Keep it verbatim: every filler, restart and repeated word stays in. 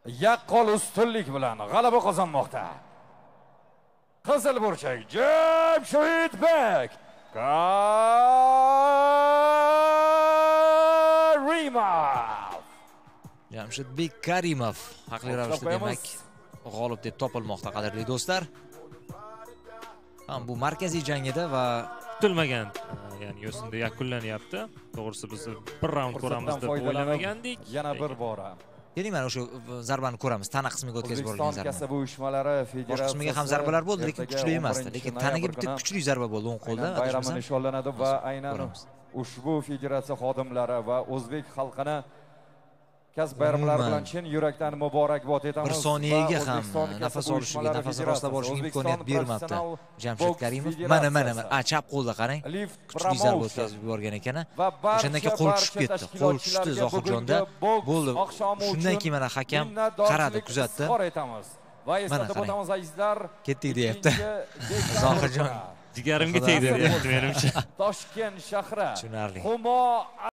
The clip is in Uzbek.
yaqqol ustunlik bilan g'alaba qozonmoqda. Qizil burchak Jamshidbek Karimov. Jamshidbek Karimov haqli ravishda demak g'olib deb topilmoqda, qadrli do'stlar. Ham bu markaziy jangida va kutilmagan, ya'ni yo'sinda yakunlanyapti. To'g'risi biz bir raund ko'ramiz deb o'ylamagandik. Yana bir bora. Keling, mana o'sha zarbani ko'ramiz. Tana qismiga o'tkazib yuborilgan zarba. O'zbekiston kasaba uyushmalari boshqa qismiga ham zarbalar bo'ldi, lekin kuchli emasdi. Lekin tanaga bitta kuchli zarba bo'ldi o'ng qo'lda. Bayrami nishonlanadi va aynan ushbu federatsiya xodimlari va o'zbek xalqini kasb bayramlari bilan chin yurakdan muborakbod etamiz. Bir soniyaga ham nafas olishiga, nafas rostlab olishiga imkoniyat bermabdi Jamshid Karimov. Mana mana a chap qo'lda qarang. Kuchli zarba o'tkazib yuborgan ekan. O'shandan keyin qo'l tushib ketdi. Qo'l tushdi Zohirjonda. Bo'ldi. Shundan keyin mana hakam qaradi, kuzatdi. Mana qarang. Ketdik deyapti. Zohirjon jigarimga tegdi deyapti menimcha. Toshkent shahri tushunarli.